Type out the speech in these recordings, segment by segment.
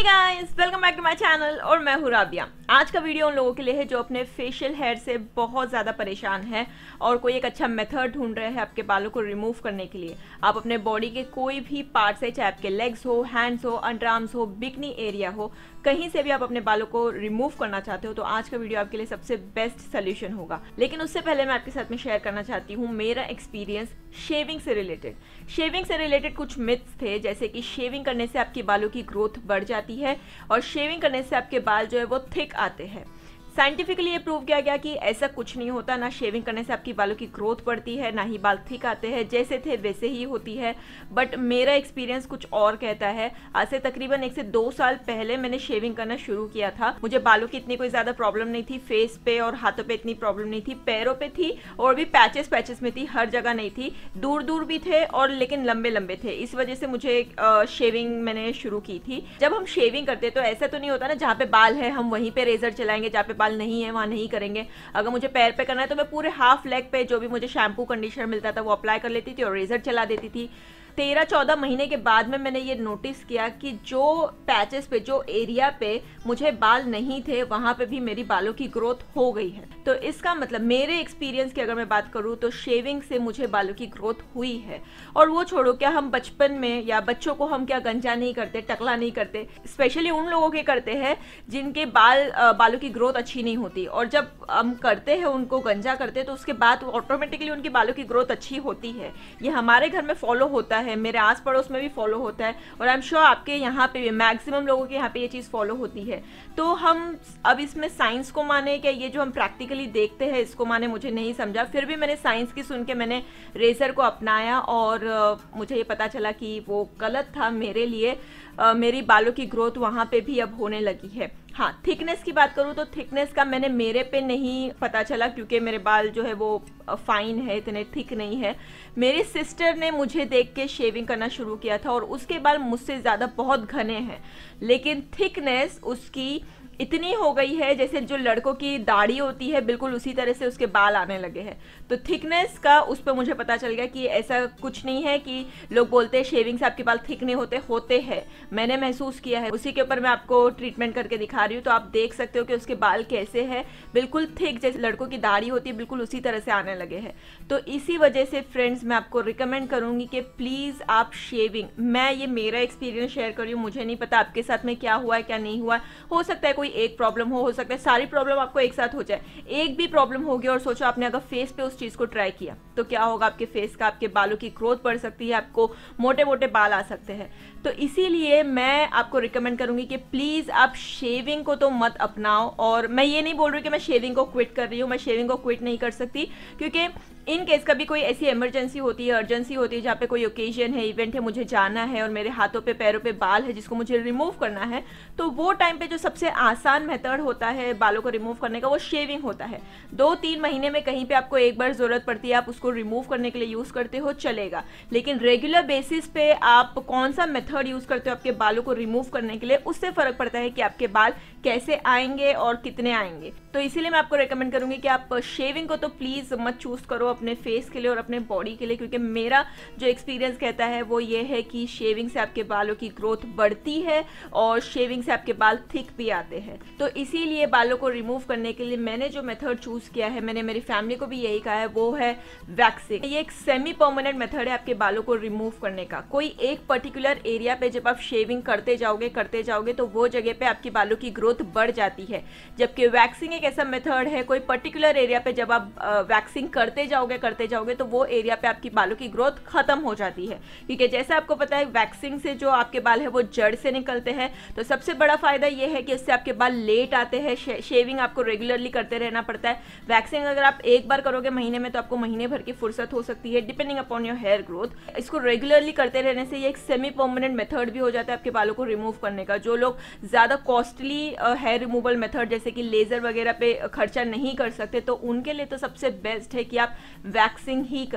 Guys, welcome back to my channel और मैं हूँ राबिया। आज का वीडियो उन लोगों के लिए है जो अपने फेशियल हेयर से बहुत ज़्यादा परेशान है और कोई एक अच्छा मेथड ढूंढ रहे हैं आपके बालों को रिमूव करने के लिए। आप अपने बॉडी के कोई भी पार्ट से, चाहे आपके लेग्स हो, हैंड्स हो, अंडर आर्म्स हो, बिकनी एरिया हो, कहीं से भी आप अपने बालों को रिमूव करना चाहते हो तो आज का वीडियो आपके लिए सबसे बेस्ट सोल्यूशन होगा। लेकिन उससे पहले मैं आपके साथ में शेयर करना चाहती हूँ मेरा एक्सपीरियंस शेविंग से रिलेटेड। शेविंग से रिलेटेड कुछ मिथ्स थे, जैसे कि शेविंग करने से आपके बालों की ग्रोथ बढ़ जाती है और शेविंग करने से आपके बाल जो है वो थिक आते हैं। साइंटिफिकली ये प्रूव किया गया कि ऐसा कुछ नहीं होता। ना शेविंग करने से आपकी बालों की ग्रोथ बढ़ती है, ना ही बाल थिक आते हैं, जैसे थे वैसे ही होती है। बट मेरा एक्सपीरियंस कुछ और कहता है। आज से तकरीबन 1 से 2 साल पहले मैंने शेविंग करना शुरू किया था। मुझे बालों की इतनी कोई ज़्यादा प्रॉब्लम नहीं थी, फेस पे और हाथों पे इतनी प्रॉब्लम नहीं थी, पैरों पे थी और भी पैचेस में थी, हर जगह नहीं थी, दूर दूर भी थे और लेकिन लंबे लंबे थे। इस वजह से मुझे शेविंग मैंने शुरू की थी। जब हम शेविंग करते तो ऐसा तो नहीं होता ना जहाँ पे बाल है हम वहीं पे रेजर चलाएंगे, जहाँ पे नहीं है वहां नहीं करेंगे। अगर मुझे पैर पे करना है तो मैं पूरे हाफ लेग पे जो भी मुझे शैम्पू कंडीशनर मिलता था वो अप्लाई कर लेती थी और रेजर चला देती थी। 13-14 महीने के बाद में मैंने ये नोटिस किया कि जो पैचेस पे, जो एरिया पे मुझे बाल नहीं थे वहां पे भी मेरी बालों की ग्रोथ हो गई है। तो इसका मतलब मेरे एक्सपीरियंस की अगर मैं बात करूं तो शेविंग से मुझे बालों की ग्रोथ हुई है। और वो छोड़ो, क्या हम बचपन में या बच्चों को हम क्या गंजा नहीं करते, टकला नहीं करते? स्पेशली उन लोगों के करते हैं जिनके बालों की ग्रोथ अच्छी नहीं होती, और जब हम करते हैं उनको गंजा करते हैं तो उसके बाद ऑटोमेटिकली उनकी बालों की ग्रोथ अच्छी होती है। ये हमारे घर में फॉलो होता है, मेरे आस पड़ोस में भी फॉलो होता है और आई एम श्योर आपके यहाँ पे भी, मैक्सिमम लोगों के यहाँ पे ये चीज़ फॉलो होती है। तो हम अब इसमें साइंस को माने क्या ये जो हम प्रैक्टिकली देखते हैं इसको माने, मुझे नहीं समझा। फिर भी मैंने साइंस की सुन के मैंने रेजर को अपनाया और मुझे ये पता चला कि वो गलत था मेरे लिए। मेरी बालों की ग्रोथ वहाँ पे भी अब होने लगी है। हाँ, थिकनेस की बात करूँ तो थिकनेस का मैंने मेरे पे नहीं पता चला क्योंकि मेरे बाल जो है वो फाइन है, इतने थिक नहीं है। मेरी सिस्टर ने मुझे देख के शेविंग करना शुरू किया था और उसके बाल मुझसे ज़्यादा बहुत घने हैं, लेकिन थिकनेस उसकी इतनी हो गई है जैसे जो लड़कों की दाढ़ी होती है बिल्कुल उसी तरह से उसके बाल आने लगे हैं। तो थिकनेस का उस पर मुझे पता चल गया कि ऐसा कुछ नहीं है कि लोग बोलते हैं शेविंग से आपके बाल थिक नहीं होते हैं। मैंने महसूस किया है, उसी के ऊपर मैं आपको ट्रीटमेंट करके दिखा रही हूँ। तो आप देख सकते हो कि उसके बाल कैसे है, बिल्कुल थिक जैसे लड़कों की दाढ़ी होती है बिल्कुल उसी तरह से आने लगे हैं। तो इसी वजह से फ्रेंड्स मैं आपको रिकमेंड करूँगी कि प्लीज़ आप शेविंग, मैं ये मेरा एक्सपीरियंस शेयर कर रही हूँ, मुझे नहीं पता आपके साथ में क्या हुआ है क्या नहीं हुआ। हो सकता है कोई एक प्रॉब्लम हो सकता है सारी प्रॉब्लम आपको एक साथ हो जाए। एक भी प्रॉब्लम होगी और सोचो आपने अगर फेस पे उस चीज को ट्राई किया तो क्या होगा, आपके फेस का, आपके बालों की ग्रोथ बढ़ सकती है, आपको मोटे मोटे बाल आ सकते हैं। तो इसीलिए मैं आपको रिकमेंड करूंगी कि प्लीज आप शेविंग को तो मत अपनाओ। और मैं ये नहीं बोल रही कि मैं शेविंग को क्विट कर रही हूँ, मैं शेविंग को क्विट नहीं कर सकती क्योंकि इन केस कभी कोई ऐसी इमरजेंसी होती है, अर्जेंसी होती है, जहाँ पे कोई ओकेजन है, इवेंट है, मुझे जाना है और मेरे हाथों पे पैरों पे बाल है जिसको मुझे रिमूव करना है, तो वो टाइम पे जो सबसे आसान मेथड होता है बालों को रिमूव करने का वो शेविंग होता है। 2-3 महीने में कहीं पे आपको एक बार जरूरत पड़ती है, आप उसको रिमूव करने के लिए यूज करते हो, चलेगा। लेकिन रेगुलर बेसिस पे आप कौन सा मेथड यूज करते हो आपके बालों को रिमूव करने के लिए, उससे फर्क पड़ता है कि आपके बाल कैसे आएंगे और कितने आएंगे। तो इसीलिए मैं आपको रिकमेंड करूंगी कि आप शेविंग को तो प्लीज मत चूज करो अपने फेस के लिए और अपने बॉडी के लिए, क्योंकि मेरा जो एक्सपीरियंस कहता है वो ये है कि शेविंग से आपके बालों की ग्रोथ बढ़ती है और शेविंग से आपके बाल थिक भी आते हैं। तो इसीलिए बालों को रिमूव करने के लिए मैंने जो मेथड चूज किया है, मैंने मेरी फैमिली को भी यही कहा है, वो है वैक्सिंग। ये एक सेमी परमानेंट मेथड है आपके बालों को रिमूव करने का। कोई एक पर्टिकुलर एरिया पे जब आप शेविंग करते जाओगे तो वो जगह पे आपकी बालों की ग्रोथ बढ़ जाती है, जबकि वैक्सिंग एक ऐसा मेथड है कोई पर्टिकुलर एरिया पे जब आप वैक्सिंग करते जाओगे तो वो एरिया पे आपकी बालों की ग्रोथ खत्म हो जाती है। क्योंकि जैसा आपको पता है वैक्सिंग से जो आपके बाल है वो जड़ से निकलते हैं। तो सबसे बड़ा फायदा ये है कि इससे आपके बाल लेट आते हैं। शेविंग आपको रेगुलरली करते रहना पड़ता है। वैक्सिंग अगर आप एक बार करोगे महीने में तो आपको महीने भर की फुर्सत हो सकती है depending upon your hair growth. इसको रेगुलरली करते रहने से ये एक सेमी परमानेंट मेथड भी हो जाता है आपके बालों को रिमूव करने का। जो लोग ज्यादा कॉस्टली हेयर रिमूवल मेथड जैसे कि लेजर वगैरह पे खर्चा नहीं कर सकते तो उनके लिए तो सबसे बेस्ट है कि आप वैक्सिंग ही करें।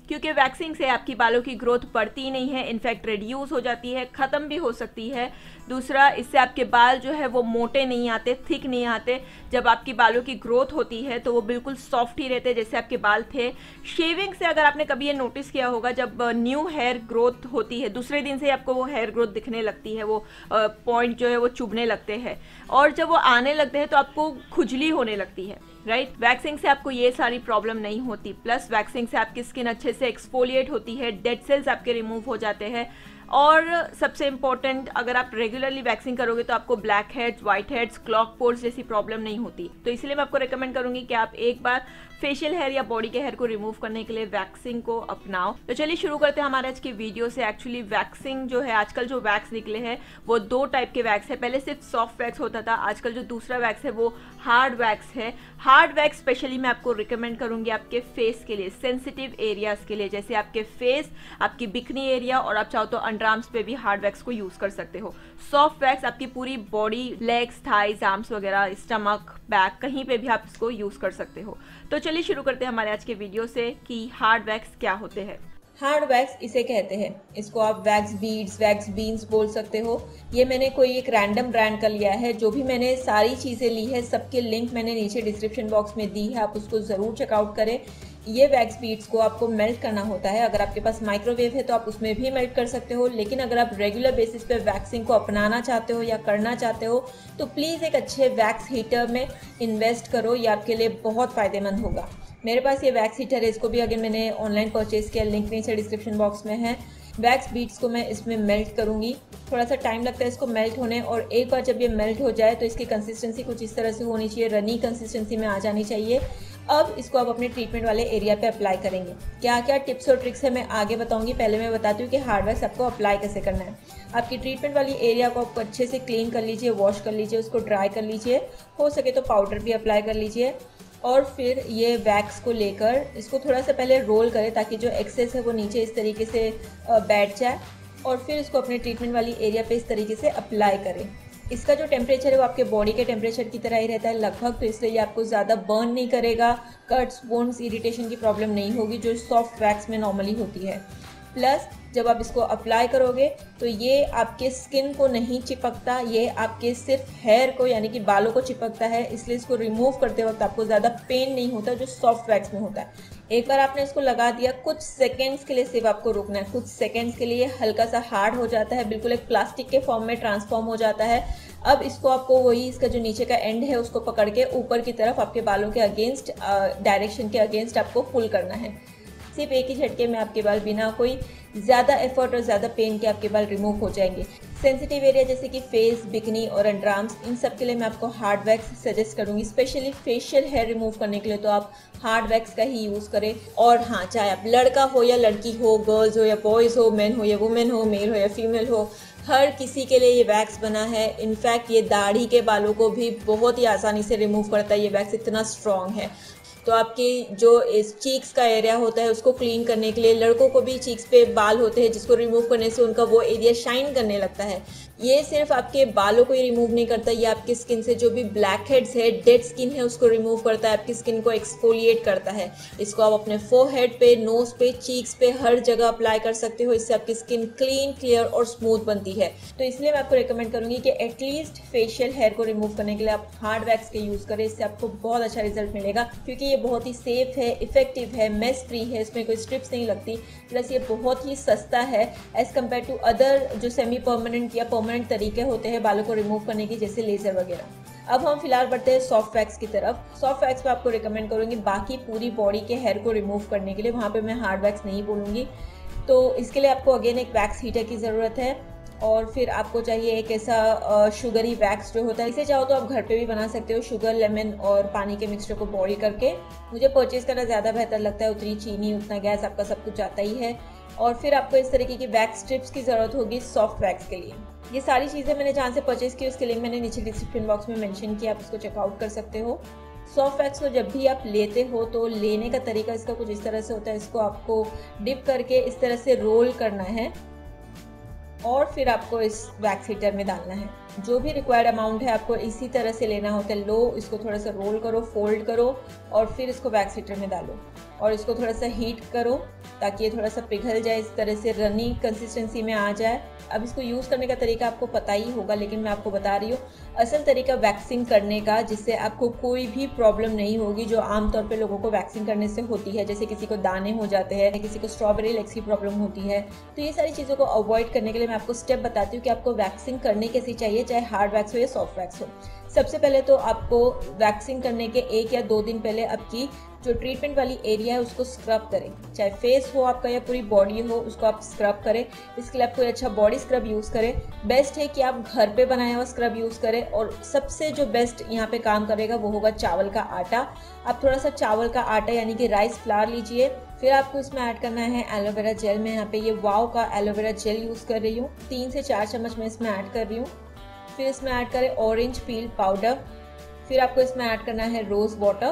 क्योंकि वैक्सिंग से आपकी बालों की ग्रोथ बढ़ती नहीं है, इनफैक्ट रिड्यूस हो जाती है, ख़त्म भी हो सकती है। दूसरा, इससे आपके बाल जो है वो मोटे नहीं आते, थिक नहीं आते। जब आपकी बालों की ग्रोथ होती है तो वो बिल्कुल सॉफ्ट ही रहते हैं जैसे आपके बाल थे। शेविंग से अगर आपने कभी ये नोटिस किया होगा, जब न्यू हेयर ग्रोथ होती है दूसरे दिन से आपको वो हेयर ग्रोथ दिखने लगती है, वो पॉइंट जो है वो चुभने लगते हैं, और जब वो आने लगते हैं तो आपको खुजली होने लगती है, राइट। वैक्सिंग से आपको ये सारी प्रॉब्लम नहीं होती। प्लस वैक्सिंग से आपकी स्किन अच्छे से एक्सफोलिएट होती है, डेड सेल्स आपके रिमूव हो जाते हैं। और सबसे इम्पोर्टेंट, अगर आप रेगुलरली वैक्सिंग करोगे तो आपको blackheads, whiteheads, clog pores जैसी प्रॉब्लम नहीं होती। तो इसलिए मैं आपको रिकमेंड करूंगी कि आप एक बार फेशियल हेयर या बॉडी के हेयर को रिमूव करने के लिए वैक्सिंग को अपनाओ। तो चलिए शुरू करते हैं हमारे आज की वीडियो से। एक्चुअली वैक्सिंग जो है, आजकल जो वैक्स निकले हैं वो 2 टाइप के वैक्स है। पहले सिर्फ सॉफ्ट वैक्स होता था, आजकल जो दूसरा वैक्स है वो हार्ड वैक्स है। हार्ड वैक्स स्पेशली मैं आपको रिकमेंड करूंगी आपके फेस के लिए, सेंसिटिव एरियाज के लिए, जैसे आपके फेस, आपकी बिकनी एरिया, और आप चाहो तो अंडरआर्म्स पे भी हार्ड वैक्स को यूज कर सकते हो। सॉफ्ट वैक्स आपकी पूरी बॉडी, लेग्स, थाइज, आर्म्स वगैरह, स्टमक, बैक, कहीं पे भी आप इसको यूज कर सकते हो। तो चलिए शुरू करते हैं हमारे आज के वीडियो से कि हार्ड वैक्स क्या होते हैं। हार्ड वैक्स इसे कहते हैं। इसको आप वैक्स बीड्स, वैक्स बीन्स बोल सकते हो। ये मैंने कोई एक रैंडम ब्रांड का लिया है। जो भी मैंने सारी चीज़ें ली है सबके लिंक मैंने नीचे डिस्क्रिप्शन बॉक्स में दी है, आप उसको ज़रूर चेकआउट करें। ये वैक्स बीड्स को आपको मेल्ट करना होता है। अगर आपके पास माइक्रोवेव है तो आप उसमें भी मेल्ट कर सकते हो, लेकिन अगर आप रेगुलर बेसिस पे वैक्सिंग को अपनाना चाहते हो या करना चाहते हो तो प्लीज़ एक अच्छे वैक्स हीटर में इन्वेस्ट करो, ये आपके लिए बहुत फ़ायदेमंद होगा। मेरे पास ये वैक्स हीटर है, इसको भी अगर मैंने ऑनलाइन परचेज़ किया, लिंक नीचे डिस्क्रिप्शन बॉक्स में है। वैक्स बीड्स को मैं इसमें मेल्ट करूँगी। थोड़ा सा टाइम लगता है इसको मेल्ट होने, और एक बार जब ये मेल्ट हो जाए तो इसकी कंसिस्टेंसी कुछ इस तरह से होनी चाहिए, रनी कंसिस्टेंसी में आ जानी चाहिए। अब इसको आप अपने ट्रीटमेंट वाले एरिया पे अप्लाई करेंगे। क्या क्या टिप्स और ट्रिक्स है मैं आगे बताऊंगी। पहले मैं बताती हूँ कि हार्ड वैक्स आपको अप्लाई कैसे करना है। आपकी ट्रीटमेंट वाली एरिया को आपको अच्छे से क्लीन कर लीजिए, वॉश कर लीजिए, उसको ड्राई कर लीजिए, हो सके तो पाउडर भी अप्लाई कर लीजिए। और फिर ये वैक्स को लेकर इसको थोड़ा सा पहले रोल करें ताकि जो एक्सेस है वो नीचे इस तरीके से बैठ जाए, और फिर इसको अपने ट्रीटमेंट वाली एरिया पे इस तरीके से अप्लाई करें। इसका जो टेम्परेचर है वो आपके बॉडी के टेम्परेचर की तरह ही रहता है लगभग, तो इसलिए ये आपको ज़्यादा बर्न नहीं करेगा, कट्स, वुंड्स, इरिटेशन की प्रॉब्लम नहीं होगी जो सॉफ्ट वैक्स में नॉर्मली होती है। प्लस जब आप इसको अप्लाई करोगे तो ये आपके स्किन को नहीं चिपकता, ये आपके सिर्फ हेयर को यानी कि बालों को चिपकता है, इसलिए इसको रिमूव करते वक्त आपको ज़्यादा पेन नहीं होता जो सॉफ्ट वैक्स में होता है। एक बार आपने इसको लगा दिया, कुछ सेकेंड्स के लिए सिर्फ आपको रुकना है। कुछ सेकेंड्स के लिए हल्का सा हार्ड हो जाता है, बिल्कुल एक प्लास्टिक के फॉर्म में ट्रांसफॉर्म हो जाता है। अब इसको आपको वही इसका जो नीचे का एंड है उसको पकड़ के ऊपर की तरफ आपके बालों के अगेंस्ट, डायरेक्शन के अगेंस्ट आपको पुल करना है। सिर्फ एक ही झटके में आपके बाल बिना कोई ज़्यादा एफर्ट और ज़्यादा पेन के आपके बाल रिमूव हो जाएंगे। सेंसिटिव एरिया जैसे कि फेस, बिकनी और अंडरआर्म्स, इन सब के लिए मैं आपको हार्ड वैक्स सजेस्ट करूंगी। स्पेशली फेशियल हेयर रिमूव करने के लिए तो आप हार्ड वैक्स का ही यूज़ करें। और हाँ, चाहे आप लड़का हो या लड़की हो, गर्ल्स हो या बॉयज़ हो, मैन हो या वुमेन हो, मेल हो या फीमेल हो, हर किसी के लिए ये वैक्स बना है। इनफैक्ट ये दाढ़ी के बालों को भी बहुत ही आसानी से रिमूव करता है, ये वैक्स इतना स्ट्रॉन्ग है। तो आपकी जो इस चीक्स का एरिया होता है उसको क्लीन करने के लिए, लड़कों को भी चीक्स पे बाल होते हैं जिसको रिमूव करने से उनका वो एरिया शाइन करने लगता है। ये सिर्फ आपके बालों को ही रिमूव नहीं करता, ये आपकी स्किन से जो भी ब्लैक हेड्स है, डेड स्किन है, उसको रिमूव करता है, आपकी स्किन को एक्सफोलिएट करता है। इसको आप अपने फोरहेड पे, नोज पे, चीक्स पे, हर जगह अप्लाई कर सकते हो। इससे आपकी स्किन क्लीन, क्लियर और स्मूथ बनती है। तो इसलिए मैं आपको रिकमेंड करूंगी कि एटलीस्ट फेशियल हेयर को रिमूव करने के लिए आप हार्ड वैक्स के यूज़ करें। इससे आपको बहुत अच्छा रिजल्ट मिलेगा, क्योंकि ये बहुत ही सेफ है, इफेक्टिव है, मेस फ्री है, इसमें कोई स्ट्रिप्स नहीं लगती। प्लस ये बहुत ही सस्ता है एज़ कम्पेयर टू अदर जो सेमी परमानेंट या परमानेंट तरीके होते हैं बालों को रिमूव करने की, जैसे लेजर वगैरह। अब हम फिलहाल बढ़ते हैं सॉफ्ट वैक्स की तरफ। सॉफ्ट वैक्स पे आपको रिकमेंड करूंगी बाकी पूरी बॉडी के हेयर को रिमूव करने के लिए, वहाँ पे मैं हार्ड वैक्स नहीं बोलूँगी। तो इसके लिए आपको अगेन एक वैक्स हीटर की ज़रूरत है, और फिर आपको चाहिए एक ऐसा शुगरी वैक्स जो होता है। इसे चाहो तो आप घर पे भी बना सकते हो, शुगर, लेमन और पानी के मिक्सचर को बॉईल करके। मुझे परचेज़ करना ज़्यादा बेहतर लगता है, उतनी चीनी, उतना गैस, आपका सब कुछ आता ही है। और फिर आपको इस तरीके की वैक्स स्ट्रिप्स की ज़रूरत होगी सॉफ्ट वैक्स के लिए। ये सारी चीज़ें मैंने जहाँ से परचेज़ की उसके लिंक मैंने नीचे डिस्क्रिप्शन बॉक्स में मेंशन किया, आप इसको चेकआउट कर सकते हो। सॉफ्ट वैक्स को जब भी आप लेते हो तो लेने का तरीका इसका कुछ इस तरह से होता है। इसको आपको डिप करके इस तरह से रोल करना है, और फिर आपको इस वैक्स हीटर में डालना है। जो भी रिक्वायर्ड अमाउंट है आपको इसी तरह से लेना होता है। लो, इसको थोड़ा सा रोल करो, फोल्ड करो, और फिर इसको वैक्स हीटर में डालो। और इसको थोड़ा सा हीट करो ताकि ये थोड़ा सा पिघल जाए, इस तरह से रनी कंसिस्टेंसी में आ जाए। अब इसको यूज़ करने का तरीका आपको पता ही होगा, लेकिन मैं आपको बता रही हूँ असल तरीका वैक्सिंग करने का, जिससे आपको कोई भी प्रॉब्लम नहीं होगी जो आमतौर पे लोगों को वैक्सिंग करने से होती है। जैसे किसी को दाने हो जाते हैं, किसी को स्ट्रॉबेरी लेग्स की प्रॉब्लम होती है। तो ये सारी चीज़ों को अवॉइड करने के लिए मैं आपको स्टेप बताती हूँ कि आपको वैक्सिंग करनी कैसी चाहिए, चाहे हार्ड वैक्स हो या सॉफ्ट वैक्स हो। सबसे पहले तो आपको वैक्सिंग करने के 1 या 2 दिन पहले आपकी जो ट्रीटमेंट वाली एरिया है उसको स्क्रब करें, चाहे फेस हो आपका या पूरी बॉडी हो, उसको आप स्क्रब करें। इसके लिए आप कोई अच्छा बॉडी स्क्रब यूज़ करें। बेस्ट है कि आप घर पे बनाया हुआ स्क्रब यूज़ करें, और सबसे जो बेस्ट यहाँ पे काम करेगा वो होगा चावल का आटा। आप थोड़ा सा चावल का आटा यानी कि राइस फ्लावर लीजिए, फिर आपको इसमें ऐड करना है एलोवेरा जेल। मैं यहाँ पे ये वाव का एलोवेरा जेल यूज़ कर रही हूँ, 3 से 4 चम्मच मैं इसमें ऐड कर रही हूँ। फिर इसमें ऐड करें ऑरेंज पील पाउडर। फिर आपको इसमें ऐड करना है रोज़ वाटर,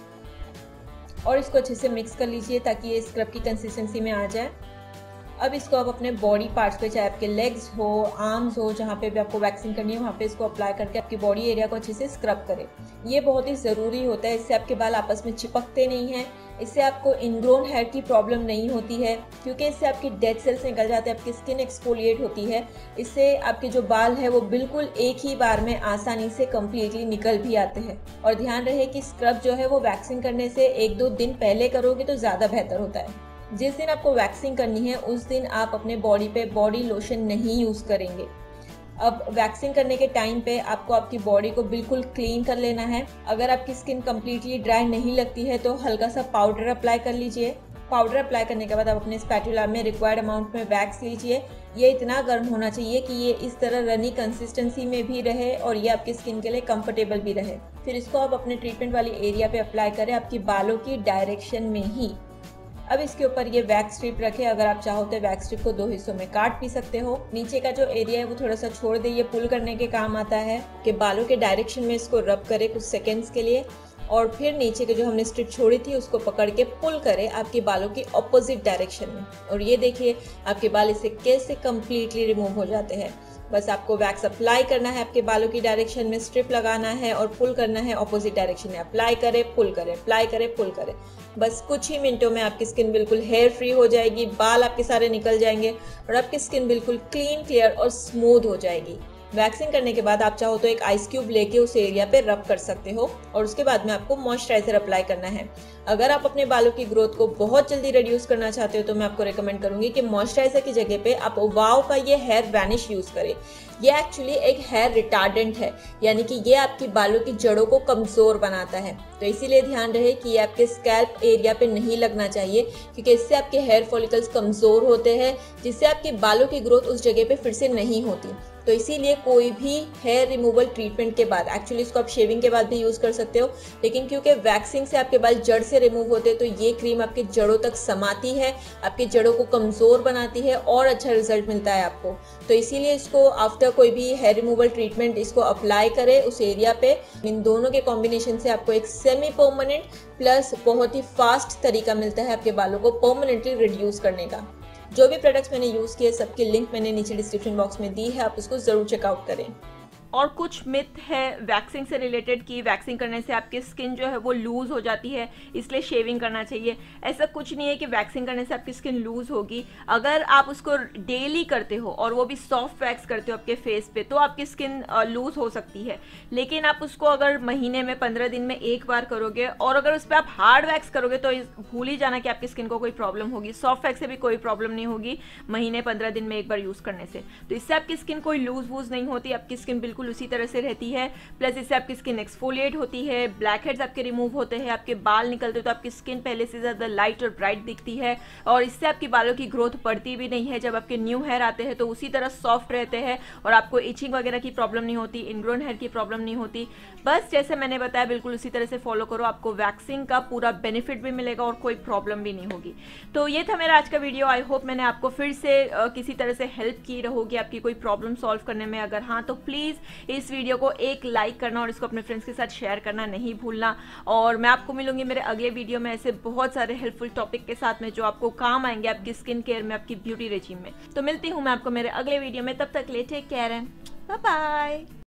और इसको अच्छे से मिक्स कर लीजिए ताकि ये स्क्रब की कंसिस्टेंसी में आ जाए। अब इसको आप अपने बॉडी पार्ट्स पे, चाहे आपके लेग्स हो, आर्म्स हो, जहाँ पे भी आपको वैक्सिंग करनी है वहाँ पे इसको अप्लाई करके आपकी बॉडी एरिया को अच्छे से स्क्रब करें। ये बहुत ही ज़रूरी होता है, इससे आपके बाल आपस में चिपकते नहीं हैं, इससे आपको इनग्रोन हेयर की प्रॉब्लम नहीं होती है, क्योंकि इससे आपकी डेड सेल्स निकल जाते हैं, आपकी स्किन एक्सफोलिएट होती है। इससे आपके जो बाल है वो बिल्कुल एक ही बार में आसानी से कम्प्लीटली निकल भी आते हैं। और ध्यान रहे कि स्क्रब जो है वो वैक्सिंग करने से 1-2 दिन पहले करोगे तो ज़्यादा बेहतर होता है। जिस दिन आपको वैक्सिंग करनी है उस दिन आप अपने बॉडी पे बॉडी लोशन नहीं यूज़ करेंगे। अब वैक्सिंग करने के टाइम पे आपको आपकी बॉडी को बिल्कुल क्लीन कर लेना है। अगर आपकी स्किन कम्प्लीटली ड्राई नहीं लगती है तो हल्का सा पाउडर अप्लाई कर लीजिए। पाउडर अप्लाई करने के बाद आप अपने स्पैटुला में रिक्वायर्ड अमाउंट में वैक्स लीजिए। ये इतना गर्म होना चाहिए कि ये इस तरह रनी कंसिस्टेंसी में भी रहे और ये आपकी स्किन के लिए कंफर्टेबल भी रहे। फिर इसको आप अपने ट्रीटमेंट वाली एरिया पे अप्लाई करें, आपकी बालों की डायरेक्शन में ही। अब इसके ऊपर ये वैक्स स्ट्रिप रखें। अगर आप चाहो तो वैक्स स्ट्रिप को 2 हिस्सों में काट भी सकते हो। नीचे का जो एरिया है वो थोड़ा सा छोड़ दे, ये पुल करने के काम आता है कि बालों के डायरेक्शन में इसको रब करें कुछ सेकेंड्स के लिए, और फिर नीचे के जो हमने स्ट्रिप छोड़ी थी उसको पकड़ के पुल करें आपके बालों की ऑपोजिट डायरेक्शन में। और ये देखिए आपके बाल इससे कैसे कम्प्लीटली रिमूव हो जाते हैं। बस आपको वैक्स अप्लाई करना है आपके बालों की डायरेक्शन में, स्ट्रिप लगाना है और पुल करना है ऑपोजिट डायरेक्शन में। अप्लाई करें, पुल करें, अप्लाई करें, पुल करें। बस कुछ ही मिनटों में आपकी स्किन बिल्कुल हेयर फ्री हो जाएगी, बाल आपके सारे निकल जाएंगे और आपकी स्किन बिल्कुल क्लीन, क्लियर और स्मूथ हो जाएगी। वैक्सिंग करने के बाद आप चाहो तो एक आइस क्यूब लेके उस एरिया पे रब कर सकते हो, और उसके बाद में आपको मॉइस्चराइजर अप्लाई करना है। अगर आप अपने बालों की ग्रोथ को बहुत जल्दी रिड्यूस करना चाहते हो तो मैं आपको रेकमेंड करूंगी कि मॉइस्चराइजर की जगह पे आप वाव का ये हेयर वैनिश यूज करें। ये एक्चुअली एक हेयर रिटार्डेंट है, यानी कि ये आपकी बालों की जड़ों को कमजोर बनाता है। तो इसीलिए ध्यान रहे कि ये आपके स्कैल्प एरिया पे नहीं लगना चाहिए, क्योंकि इससे आपके हेयर फॉलिकल्स कमजोर होते हैं, जिससे आपके बालों की ग्रोथ उस जगह पे फिर से नहीं होती। तो इसीलिए कोई भी हेयर रिमूवल ट्रीटमेंट के बाद, एक्चुअली इसको आप शेविंग के बाद भी यूज कर सकते हो, लेकिन क्योंकि वैक्सिंग से आपके बाल जड़ से रिमूव होते हैं तो ये क्रीम आपके जड़ों तक समाती है, आपकी जड़ों को कमजोर बनाती है और अच्छा रिजल्ट मिलता है आपको। तो इसीलिए इसको आफ्टर कोई भी हेयर रिमूवल ट्रीटमेंट इसको अप्लाई करें उस एरिया पे। इन दोनों के कॉम्बिनेशन से आपको एक सेमी परमानेंट प्लस बहुत ही फास्ट तरीका मिलता है आपके बालों को परमानेंटली रिड्यूस करने का। जो भी प्रोडक्ट्स मैंने यूज़ किए सबके लिंक मैंने नीचे डिस्क्रिप्शन बॉक्स में दी है, आप उसको ज़रूर चेकआउट करें। और कुछ मिथ है वैक्सिंग से रिलेटेड कि वैक्सिंग करने से आपकी स्किन जो है वो लूज़ हो जाती है, इसलिए शेविंग करना चाहिए। ऐसा कुछ नहीं है कि वैक्सिंग करने से आपकी स्किन लूज़ होगी। अगर आप उसको डेली करते हो और वो भी सॉफ्ट वैक्स करते हो आपके फेस पे, तो आपकी स्किन लूज़ हो सकती है। लेकिन आप उसको अगर महीने में 15 दिन में एक बार करोगे और अगर उस पर आप हार्ड वैक्स करोगे तो भूल ही जाना कि आपकी स्किन को कोई प्रॉब्लम होगी। सॉफ्ट वैक्स से भी कोई प्रॉब्लम नहीं होगी महीने 15 दिन में एक बार यूज़ करने से। तो इससे आपकी स्किन कोई लूज वूज नहीं होती, आपकी स्किन बिल्कुल उसी तरह से रहती है। प्लस इससे आपकी स्किन एक्सफोलिएट होती है, ब्लैक हेड्स आपके रिमूव होते हैं, आपके बाल निकलते हैं तो आपकी स्किन पहले से ज़्यादा लाइट और ब्राइट दिखती है, और इससे आपकी बालों की ग्रोथ बढ़ती भी नहीं है। जब आपके न्यू हेयर आते हैं तो उसी तरह सॉफ्ट रहते हैं और आपको इचिंग वगैरह की प्रॉब्लम नहीं होती, इनग्रोन हेयर की प्रॉब्लम नहीं होती। बस जैसे मैंने बताया बिल्कुल उसी तरह से फॉलो करो, आपको वैक्सिंग का पूरा बेनिफिट भी मिलेगा और कोई प्रॉब्लम भी नहीं होगी। तो ये था मेरा आज का वीडियो। आई होप मैंने आपको फिर से किसी तरह से हेल्प की रहोगी आपकी कोई प्रॉब्लम सॉल्व करने में। अगर हाँ तो प्लीज़ इस वीडियो को एक लाइक करना और इसको अपने फ्रेंड्स के साथ शेयर करना नहीं भूलना। और मैं आपको मिलूंगी मेरे अगले वीडियो में ऐसे बहुत सारे हेल्पफुल टॉपिक के साथ में जो आपको काम आएंगे आपकी स्किन केयर में, आपकी ब्यूटी रेजिम में। तो मिलती हूँ मैं आपको मेरे अगले वीडियो में, तब तक ले take care and bye bye.